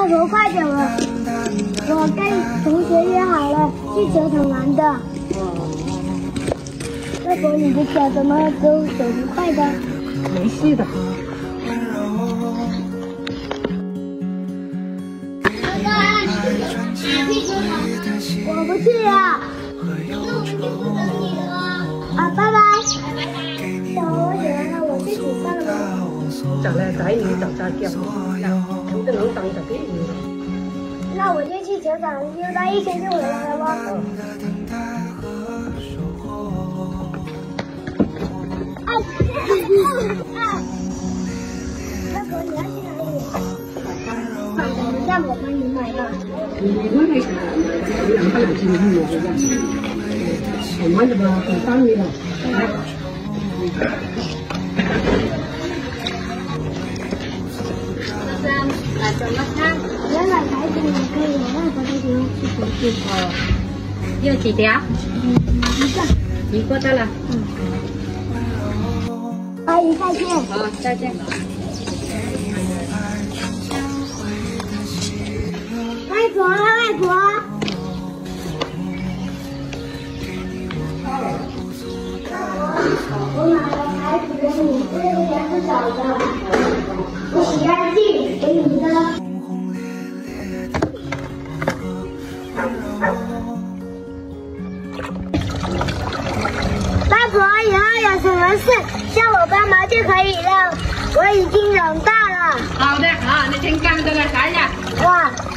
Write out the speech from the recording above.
外婆快点了，我跟同学约好了去球场玩的。外婆，你的脚怎么都走不快的？ 没事的。 我不去呀。那我们就不等你了。啊，拜拜。小我写完了，我去煮饭了吗？ 就咧仔要就揸腳，咁就能等就啲嘢。 那我就去球场溜达一圈就回来了吧。哎，外婆，你要去哪里？让我帮你买吧。 我係兩個人先去我嘅，我買咗嘛，唔生意啦。 来怎么看？原来孩子也可以，我外婆都不用去手术。哦， 要幾條？一個得了。 阿姨再见。 好，再見。 外婆，外婆。我买了孩子给你，这个也是小的，不洗干净，给你的。外婆，以后有什么事叫我帮忙就可以了，我已经长大了。 好的，好，你先干这个啥呀？ 哇。